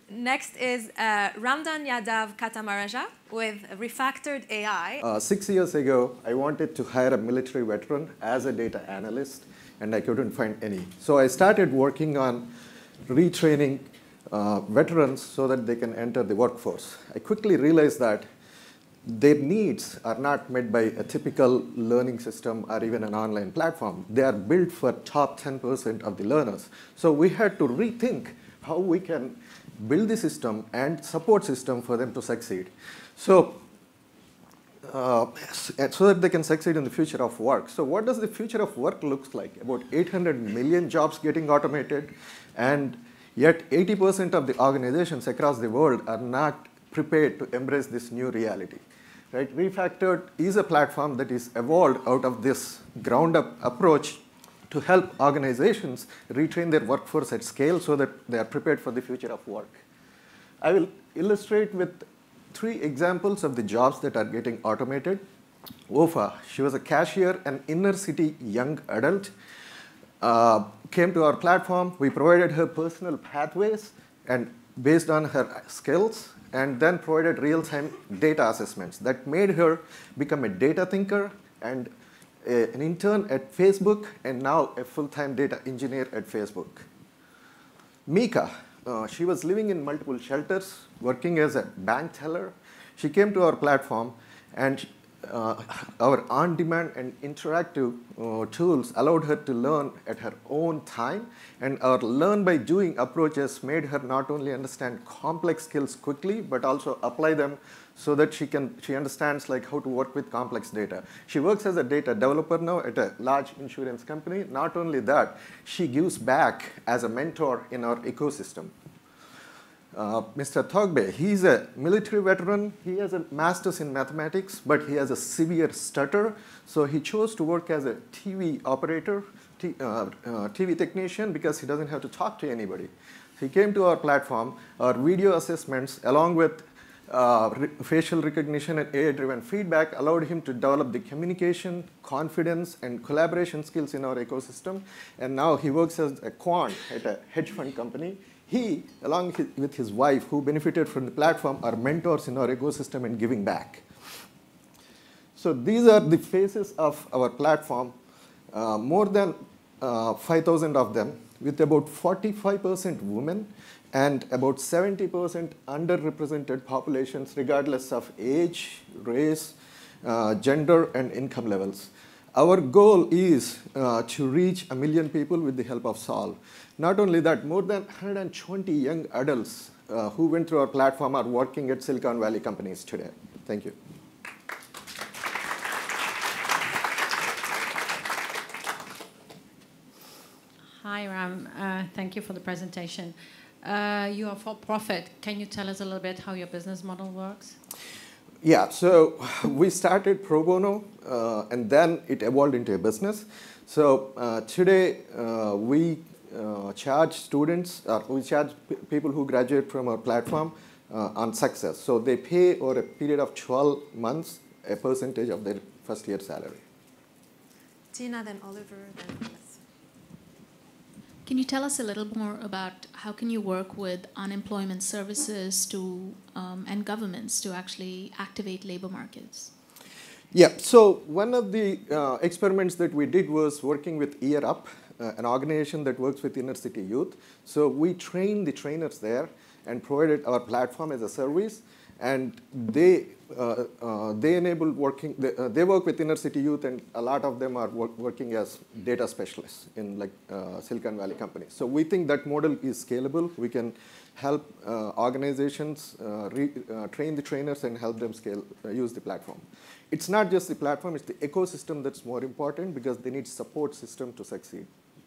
Next is Dhan Yadav Katamaraja with Refactored.ai. 6 years ago, I wanted to hire a military veteran as a data analyst, and I couldn't find any. So I started working on retraining veterans so that they can enter the workforce. I quickly realized that their needs are not met by a typical learning system or even an online platform. They are built for top 10% of the learners. So we had to rethink how we can build the system and support system for them to succeed. So that they can succeed in the future of work. So what does the future of work looks like? About 800 million jobs getting automated, and yet 80% of the organizations across the world are not prepared to embrace this new reality. Right? Refactored is a platform that is evolved out of this ground-up approach to help organizations retrain their workforce at scale so that they are prepared for the future of work. I will illustrate with 3 examples of the jobs that are getting automated. Ofa, she was a cashier, an inner city young adult, came to our platform. We provided her personal pathways and based on her skills, and then provided real-time data assessments that made her become a data thinker and an intern at Facebook, and now a full-time data engineer at Facebook. Mika, she was living in multiple shelters, working as a bank teller. She came to our platform, and our on-demand and interactive tools allowed her to learn at her own time, and our learn-by-doing approaches made her not only understand complex skills quickly, but also apply them so that she understands like how to work with complex data. She works as a data developer now at a large insurance company. Not only that, she gives back as a mentor in our ecosystem. Mr. Thogbe, he's a military veteran. He has a master's in mathematics, but he has a severe stutter. So he chose to work as a TV operator, TV technician, because he doesn't have to talk to anybody. He came to our platform. Our video assessments, along with facial recognition and AI-driven feedback, allowed him to develop the communication, confidence, and collaboration skills in our ecosystem. And now he works as a quant at a hedge fund company. He, along with his wife, who benefited from the platform, are mentors in our ecosystem and giving back. So these are the faces of our platform, more than 5,000 of them, with about 45% women and about 70% underrepresented populations, regardless of age, race, gender, and income levels. Our goal is to reach 1 million people with the help of Solve. Not only that, more than 120 young adults who went through our platform are working at Silicon Valley companies today. Thank you. Hi, Ram. Thank you for the presentation. You are for profit. Can you tell us a little bit how your business model works? Yeah, so we started pro bono, and then it evolved into a business. So today we charge students, we charge people who graduate from our platform on success. So they pay over a period of 12 months a percentage of their first year salary. Tina, then Oliver, then Alice. Can you tell us a little more about how can you work with unemployment services to, and governments to actually activate labor markets? Yeah, so one of the experiments that we did was working with Year Up, an organization that works with inner city youth. So we trained the trainers there and provided our platform as a service, and they enable working. They work with inner city youth, and a lot of them are working as data specialists in like Silicon Valley companies. So we think that model is scalable. We can help organizations train the trainers and help them scale, use the platform. It's not just the platform, it's the ecosystem that's more important because they need support system to succeed.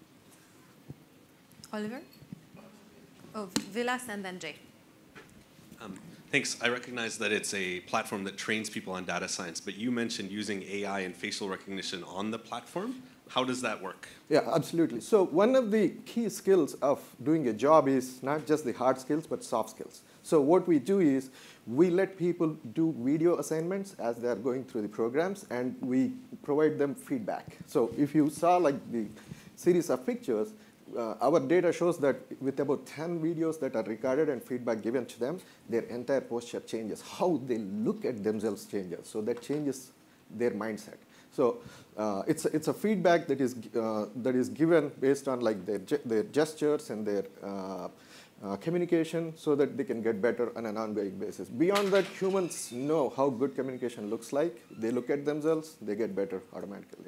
Oliver? Oh, Vilas and then Jay. Thanks. I recognize that it's a platform that trains people on data science, but you mentioned using AI and facial recognition on the platform. How does that work? Yeah, absolutely. So one of the key skills of doing a job is not just the hard skills, but soft skills. So what we do is we let people do video assignments as they're going through the programs, and we provide them feedback. So if you saw like the series of pictures, our data shows that with about 10 videos that are recorded and feedback given to them, their entire posture changes. How they look at themselves changes. So that changes their mindset. So it's a feedback that is given based on like their gestures and their communication, so that they can get better on an ongoing basis. Beyond that, humans know how good communication looks like. They look at themselves, they get better automatically.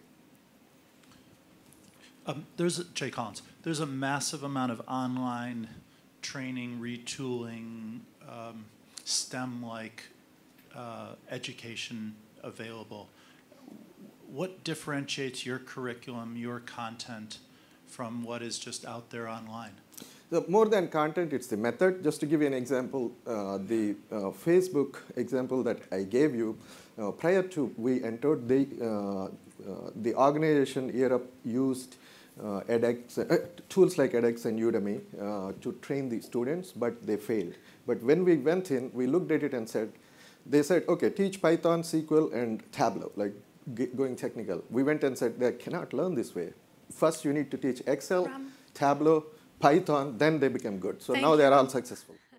Jay Collins. There's a massive amount of online training, retooling, STEM-like education available. What differentiates your curriculum, your content, from what is just out there online? So more than content, it's the method. Just to give you an example, the Facebook example that I gave you, prior to we entered, the organization Europe used edX, tools like edX and Udemy to train the students, but they failed. But when we went in, we looked at it and they said, okay, teach Python, SQL, and Tableau, like going technical. We went and said, they cannot learn this way. First, you need to teach Excel, Tableau, Python, then they become good. So now they're all successful.